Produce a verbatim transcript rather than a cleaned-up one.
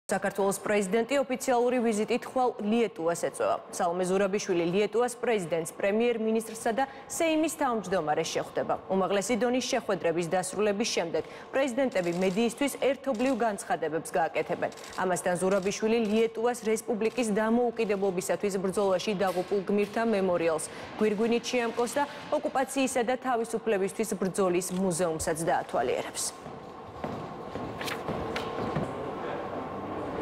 საქართველოს პრეზიდენტი ოფიციალური ვიზიტით ხვალ ლიეტუვას ეწევა. სალომე ზურაბიშვილი ლიეტუვას პრეზიდენტს, პრემიერ-მინისტრსა და სეიმის თავმჯდომარეს შეხვდება. უმაღლესი დონის შეხვედრების დასრულების შემდეგ პრეზიდენტები მედიისთვის ერთობლივ განცხადებებს გააკეთებენ. ამასთან ზურაბიშვილი ლიეტუვას რესპუბლიკის დამოუკიდებლობისათვის ბრძოლაში დაღუპულ გმირთა მემორიალს, გვირგვინით შეამკოს და ოკუპაციისა და თავისუფლებისთვის ბრძოლის მუზეუმსაც დაათვალიერებს.